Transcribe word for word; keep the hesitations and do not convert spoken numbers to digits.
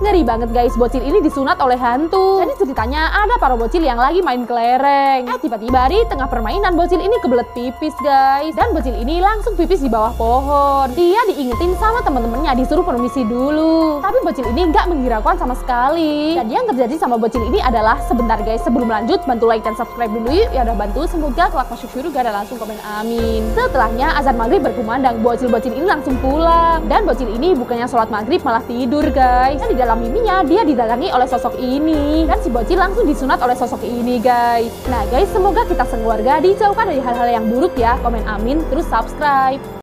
Ngeri banget guys, bocil ini disunat oleh hantu. Jadi ceritanya ada para bocil yang lagi main kelereng. Eh tiba-tiba di tengah permainan bocil ini kebelet pipis guys. Dan bocil ini langsung pipis di bawah pohon. Dia diingetin sama temen-temennya disuruh permisi dulu. Tapi bocil ini nggak menghiraukan sama sekali. Dan yang terjadi sama bocil ini adalah sebentar guys, sebelum lanjut bantu like dan subscribe dulu yuk. Ya udah bantu, semoga kelak masuk surga dan langsung komen amin. Setelahnya azan maghrib berkumandang, bocil-bocil ini langsung pulang. Dan bocil ini bukannya sholat maghrib malah tidur guys. Dan di dalam mimpinya dia didatangi oleh sosok ini. Dan si bocil langsung disunat oleh sosok ini guys. Nah guys, semoga kita sekeluarga dijauhkan dari hal-hal yang buruk ya. Komen amin, terus subscribe.